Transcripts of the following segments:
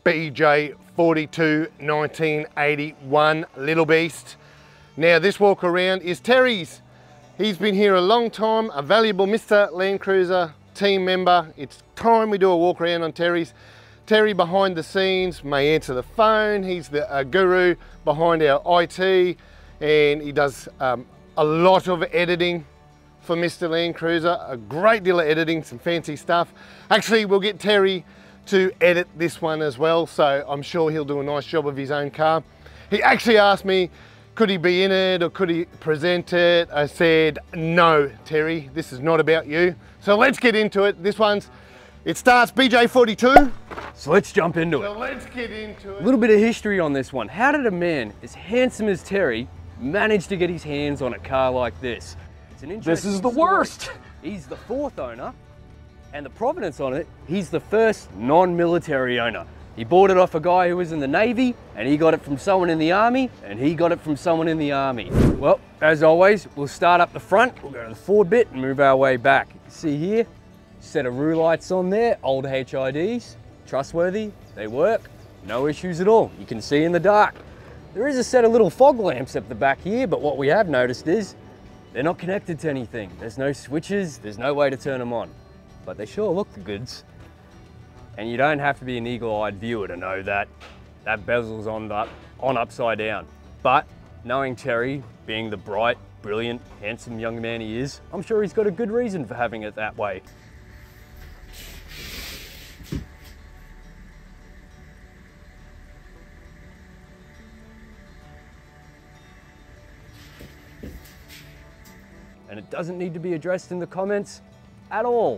BJ42 1981 Little Beast. Now this walk around is Terry's. He's been here a long time, a valuable Mr. Land Cruiser team member. It's time we do a walk around on Terry's. Terry behind the scenes may answer the phone. He's the guru behind our IT, and he does a lot of editing for Mr. Land Cruiser, a great deal of editing, some fancy stuff. Actually, we'll get Terry to edit this one as well, so I'm sure he'll do a nice job of his own car. He actually asked me, could he be in it or could he present it? I said, no, Terry, this is not about you. So let's get into it. It starts BJ42. So let's jump into it. So let's get into it. A little bit of history on this one. How did a man as handsome as Terry manage to get his hands on a car like this? It's an interesting This is the story. worst. He's the fourth owner, and the provenance on it, he's the first non-military owner. He bought it off a guy who was in the Navy, and he got it from someone in the Army, and he got it from someone in the Army. Well, as always, we'll start up the front, we'll go to the forward bit and move our way back. You see here, set of roue lights on there, old HIDs, trustworthy, they work, no issues at all. You can see in the dark. There is a set of little fog lamps at the back here, but what we have noticed is they're not connected to anything. There's no switches, there's no way to turn them on, but they sure look the goods. And you don't have to be an eagle-eyed viewer to know that that bezel's on upside down. But knowing Terry, being the bright, brilliant, handsome young man he is, I'm sure he's got a good reason for having it that way. And it doesn't need to be addressed in the comments at all.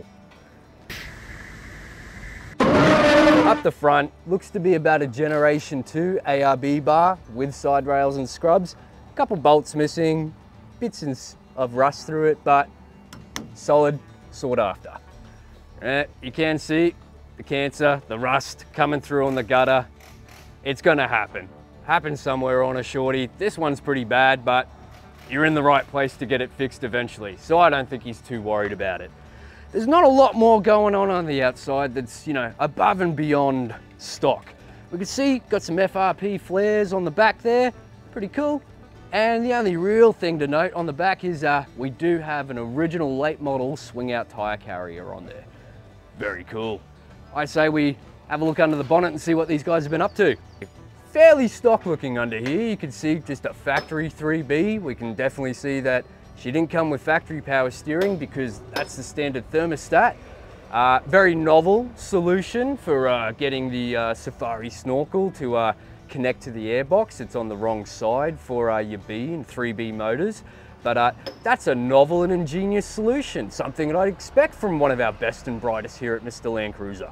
Up the front, looks to be about a Generation 2 ARB bar with side rails and scrubs. A couple bolts missing, bits of rust through it, but solid, sought after. You can see the cancer, the rust coming through on the gutter. It's gonna happen. Happen somewhere on a shorty. This one's pretty bad, but you're in the right place to get it fixed eventually. So I don't think he's too worried about it. There's not a lot more going on the outside that's, you know, above and beyond stock. We can see, got some FRP flares on the back there, pretty cool. And the only real thing to note on the back is we do have an original late model swing out tire carrier on there. Very cool. I say we have a look under the bonnet and see what these guys have been up to. Fairly stock looking under here. You can see just a factory 3B. We can definitely see that she didn't come with factory power steering because that's the standard thermostat. Very novel solution for getting the Safari snorkel to connect to the airbox. It's on the wrong side for your B and 3B motors. But that's a novel and ingenious solution, something that I'd expect from one of our best and brightest here at Mr. Land Cruiser.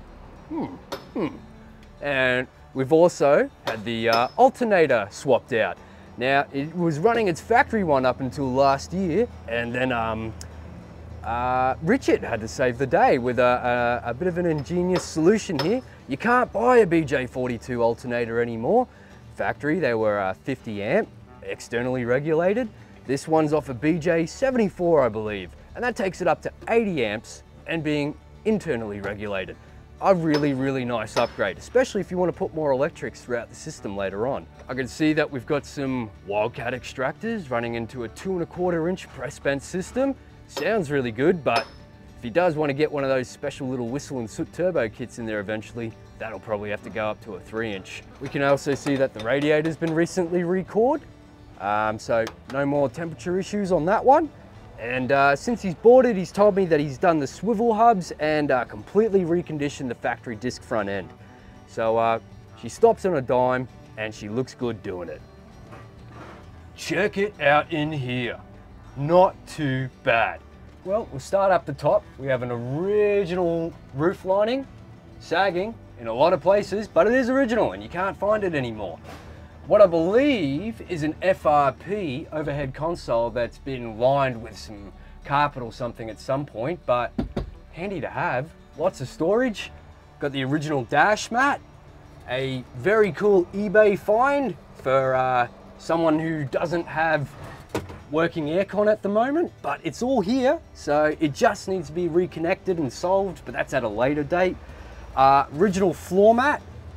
And we've also had the alternator swapped out. Now, it was running its factory one up until last year, and then Richard had to save the day with a bit of an ingenious solution here. You can't buy a BJ42 alternator anymore. Factory, they were 50 amp, externally regulated. This one's off a BJ74, I believe, and that takes it up to 80 amps and being internally regulated. A really, really nice upgrade, especially if you want to put more electrics throughout the system later on. I can see that we've got some Wildcat extractors running into a 2¼ inch press bent system. Sounds really good, but if he does want to get one of those special little whistle and soot turbo kits in there eventually, that'll probably have to go up to a 3 inch. We can also see that the radiator's been recently recored, so no more temperature issues on that one. And since he's bought it, he's told me that he's done the swivel hubs and completely reconditioned the factory disc front end. So she stops on a dime and she looks good doing it. Check it out in here. Not too bad. Well, we'll start up the top. We have an original roof lining, sagging in a lot of places, but it is original and you can't find it anymore. What I believe is an FRP overhead console that's been lined with some carpet or something at some point, but handy to have. Lots of storage. Got the original dash mat. A very cool eBay find for someone who doesn't have working aircon at the moment, but it's all here, so it just needs to be reconnected and solved, but that's at a later date. Original floor mat,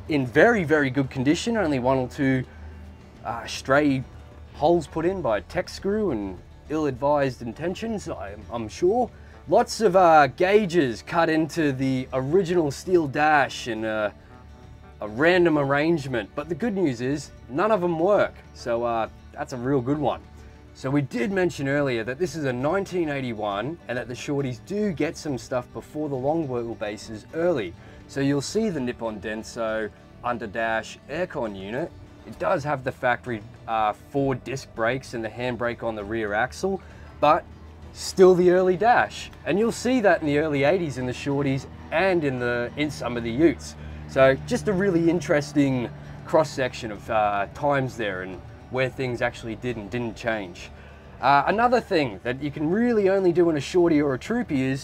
in very, very good condition. Only one or two stray holes put in by tech screw and ill-advised intentions, I'm sure. Lots of gauges cut into the original steel dash in a random arrangement, but the good news is none of them work, so that's a real good one. So we did mention earlier that this is a 1981 and that the shorties do get some stuff before the long wheelbases early. So you'll see the Nippon Denso underdash aircon unit. It does have the factory 4 disc brakes and the handbrake on the rear axle, but still the early dash. And you'll see that in the early 80s in the shorties and in some of the utes. So just a really interesting cross section of times there and where things actually did and didn't change. Another thing that you can really only do in a shorty or a troopy is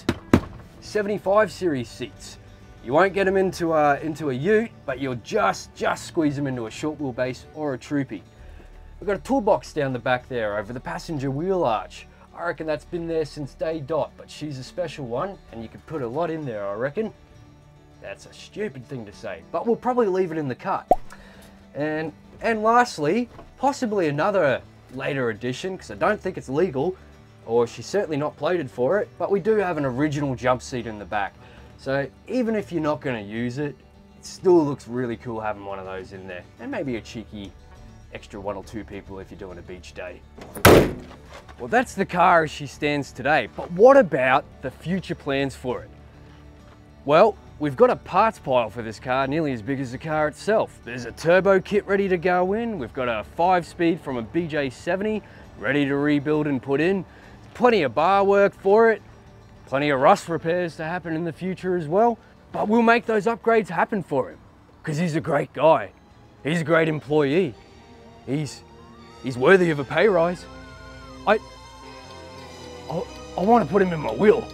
75 series seats. You won't get them into a ute, but you'll just squeeze them into a short wheelbase or a troopy. We've got a toolbox down the back there over the passenger wheel arch. I reckon that's been there since day dot, but she's a special one and you could put a lot in there, I reckon. That's a stupid thing to say, but we'll probably leave it in the cut. And lastly, possibly another later edition, because I don't think it's legal, or she's certainly not plated for it, but we do have an original jump seat in the back. So even if you're not going to use it, it still looks really cool having one of those in there. And maybe a cheeky extra 1 or 2 people if you're doing a beach day. Well, that's the car as she stands today, but what about the future plans for it? Well, we've got a parts pile for this car nearly as big as the car itself. There's a turbo kit ready to go in. We've got a 5-speed from a BJ70 ready to rebuild and put in. Plenty of bar work for it. Plenty of rust repairs to happen in the future as well. But we'll make those upgrades happen for him because he's a great guy. He's a great employee. He's worthy of a pay rise. I want to put him in my will.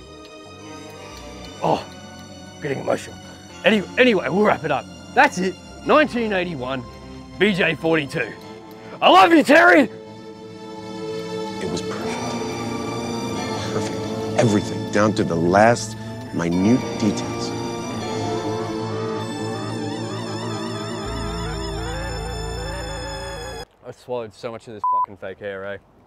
Oh. Getting emotional. Anyway, we'll wrap it up. That's it. 1981 BJ42. I love you, Terry! It was perfect. Perfect. Everything, down to the last minute details. I swallowed so much of this fucking fake hair, eh?